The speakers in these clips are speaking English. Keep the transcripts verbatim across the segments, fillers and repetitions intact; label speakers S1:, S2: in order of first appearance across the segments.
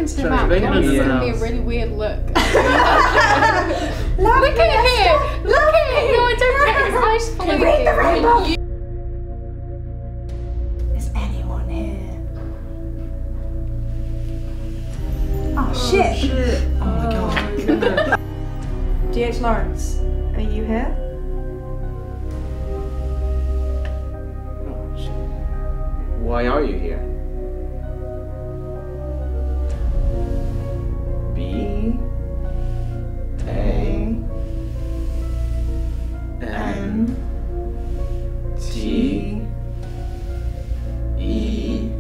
S1: pointed him out. It's going to be a really weird look. Look at him! Look at him! No, I don't get his eyes following you.
S2: Is anyone here? Oh, shit!
S3: Shit! Oh my god.
S2: D H Lawrence, are you here?
S3: Oh shit. Why are you here? B A N T E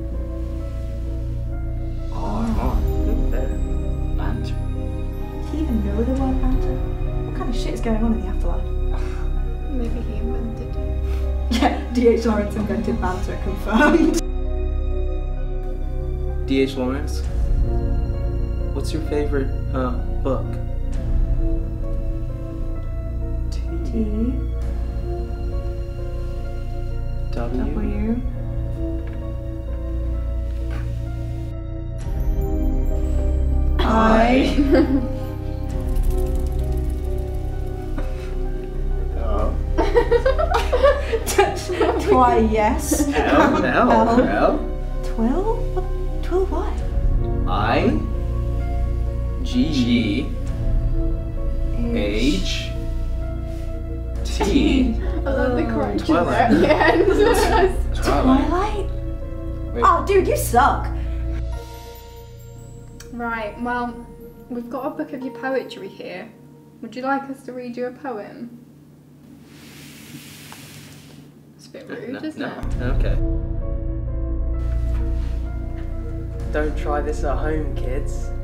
S3: R. Banter.
S2: Do you even know the word banter? What kind of shit is going on in the afterlife?
S1: Maybe he invented it.
S2: Yeah, D H Lawrence invented banter, confirmed.
S3: D H Lawrence, what's your favorite uh, book? T
S2: T
S3: W
S2: W I
S3: Oh.
S2: Why, yes.
S3: L L L
S2: Twill? Twill what?
S3: I G H T.
S1: I love the correction
S3: Twilight.
S1: there at the end.
S2: Twilight?
S3: Wait.
S2: Oh, dude, you suck.
S1: Right, well, we've got a book of your poetry here. Would you like us to read you a poem? It's a bit rude,
S3: No,
S1: isn't
S3: no.
S1: it?
S3: Okay.
S4: Don't try this at home, kids.